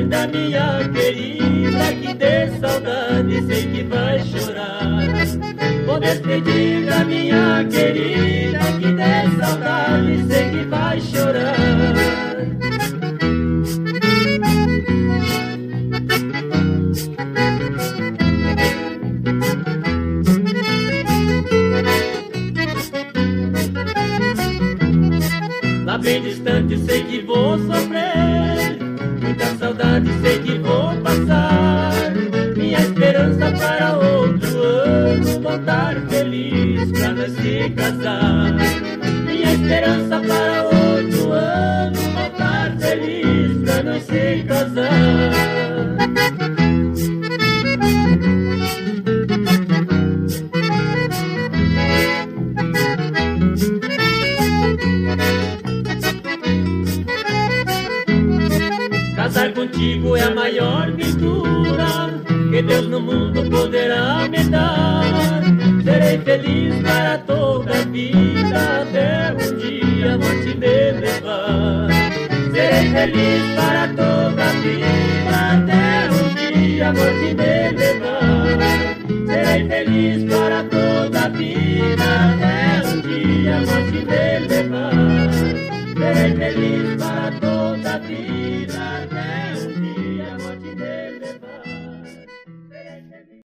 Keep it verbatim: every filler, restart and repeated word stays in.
da minha querida, que de saudade sei que vai chorar. Vou despedir da minha querida, que de saudade sei que vai chorar. Lá bem distante sei que vou sofrer, muita saudade sei que vou passar. Minha esperança para outro ano, voltar feliz pra nós se casar. Minha esperança para outro ano, voltar feliz pra nós se casar. Casar contigo é a maior ventura que Deus no mundo poderá me dar. Serei feliz para toda a vida, até um dia a morte me levar. Serei feliz para toda a vida, até um dia a morte me levar. Serei feliz para toda a vida, até um dia a morte me levar.